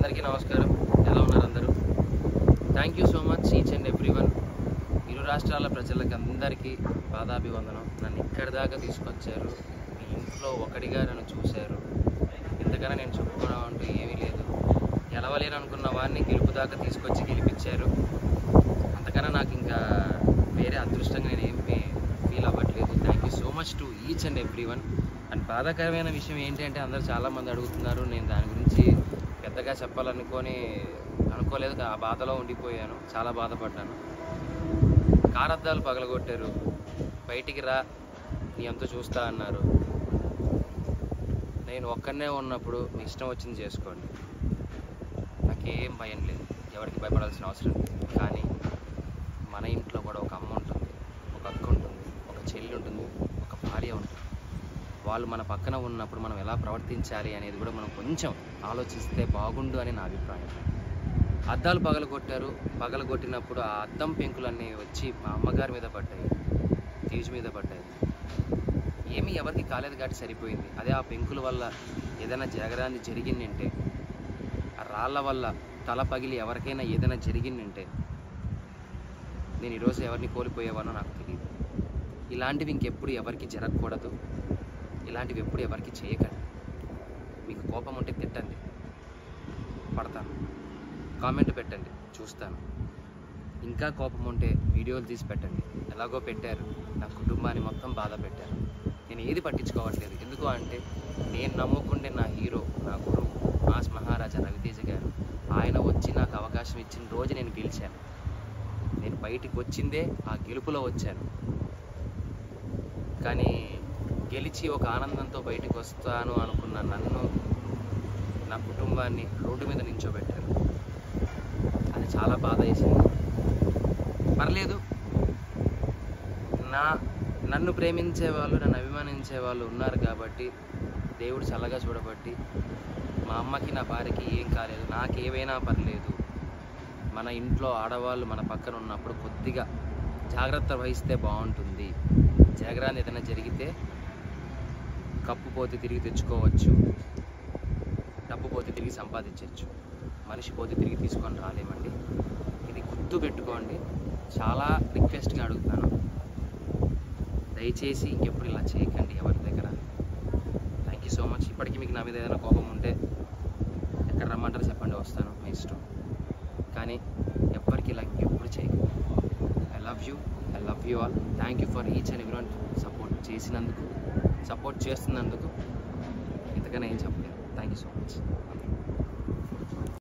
అందరికీ నమస్కారం. ఎలా ఉన్నారు అందరూ? Thank you so much each and everyone. ఇరు రాష్ట్రాల ప్రజలకు అందరికీ పాదాభివందనం. నన్ను ఇక్కడి దాకా తీసుకొచ్చారు. మీ ఇంట్లో ఒకటిగా నన్ను చూశారు. ఇంతకన్నా నేను చెప్పుకోవడం అంటూ ఏమీ లేదు. గెలవలేను అనుకున్న వాడిని గెలుపు దాకా తీసుకొచ్చి గెలిపించారు. అంతకన్నా నాకు ఇంకా వేరే అదృష్టంగా నేను ఏం ఫీల్ అవ్వట్లేదు. Thank you so much to each and everyone. And బాధాకరమైన విషయం ఏంటి అంటే అందరూ చాలామంది అడుగుతున్నారు. నేను దాని గురించి పెద్దగా అనుకోలేదు. ఆ బాధలో ఉండిపోయాను. చాలా బాధపడ్డాను. కారద్దాలు పగలగొట్టారు. బయటికి రా, నీ అంతా చూస్తా అన్నారు. నేను ఒక్కనే ఉన్నప్పుడు మీ ఇష్టం వచ్చింది చేసుకోండి, నాకేం భయం లేదు, ఎవరికి భయపడాల్సిన అవసరం లేదు. కానీ మన ఇంట్లో కూడా ఒక అమ్మ ఉంటుంది, ఒక అక్క ఉంటుంది, ఒక చెల్లి ఉంటుంది, ఒక భార్య ఉంటుంది. వాళ్ళు మన పక్కన ఉన్నప్పుడు మనం ఎలా ప్రవర్తించాలి అనేది కూడా మనం కొంచెం ఆలోచిస్తే బాగుండు అని నా అభిప్రాయం. అద్దాలు పగలగొట్టినప్పుడు ఆ అద్దం పెంకులన్నీ వచ్చి మా అమ్మగారి మీద పడ్డాయి, తీజు మీద పడ్డాయి. ఏమీ ఎవరికి కాలేదు కాబట్టి సరిపోయింది. అదే ఆ పెంకుల వల్ల ఏదైనా జరగరాని జరిగిందంటే, ఆ రాళ్ళ వల్ల తల పగిలి ఎవరికైనా ఏదైనా జరిగిందంటే నేను ఈరోజు ఎవరిని కోల్పోయేవానో నాకు తెలియదు. ఇలాంటివి ఇంకెప్పుడు ఎవరికి జరగకూడదు. ఇలాంటివి ఎప్పుడు ఎవరికి చేయకండి. మీకు కోపం ఉంటే తిట్టండి, పడతాను. కామెంట్ పెట్టండి, చూస్తాను. ఇంకా కోపం ఉంటే వీడియోలు తీసి పెట్టండి. ఎలాగో పెట్టారు, నా కుటుంబాన్ని మొత్తం బాధ పెట్టారు. నేను ఏది పట్టించుకోవట్లేదు. ఎందుకు అంటే నేను నమ్ముకుంటే నా హీరో, నా గురువు మాస్ మహారాజా రవితేజ గారు, ఆయన వచ్చి నాకు అవకాశం ఇచ్చిన రోజు నేను గెలిచాను. నేను బయటికి వచ్చిందే ఆ గెలుపులో వచ్చాను. కానీ గెలిచి ఒక ఆనందంతో బయటికి వస్తాను అనుకున్న నన్ను, నా కుటుంబాన్ని రోడ్డు మీద నించోబెట్టారు. అది చాలా బాధ వేసింది. పర్లేదు, నన్ను ప్రేమించే వాళ్ళు, నన్ను అభిమానించే వాళ్ళు ఉన్నారు కాబట్టి దేవుడు చల్లగా చూడబట్టి మా అమ్మకి నా భార్యకి ఏం కాలేదు. నాకేవైనా పర్లేదు. మన ఇంట్లో ఆడవాళ్ళు మన పక్కన ఉన్నప్పుడు కొద్దిగా జాగ్రత్త వహిస్తే బాగుంటుంది. జరగరాని ఏదైనా జరిగితే కప్పు పోతే తిరిగి తెచ్చుకోవచ్చు, డబ్బు పోతే తిరిగి సంపాదించవచ్చు, మనిషి పోతే తిరిగి తీసుకొని రాలేమండి. ఇది గుర్తు పెట్టుకోండి. చాలా రిక్వెస్ట్గా అడుగుతున్నాను, దయచేసి ఇంకెప్పుడు ఇలా చేయకండి ఎవరి దగ్గర. Thank you so much. ఇప్పటికీ మీకు నా మీద ఏదైనా కోపం ఉంటే ఎక్కడ రమ్మంటారో చెప్పండి, వస్తాను, మీ ఇష్టం. కానీ ఎవ్వరికి ఇలా ఇంకెప్పుడు చేయకండి. I love you all. Thank you for each and everyone. Support చేస్తున్నందుకు ఇంతకన్నా ఏం చెప్పలేదు. Thank you so much.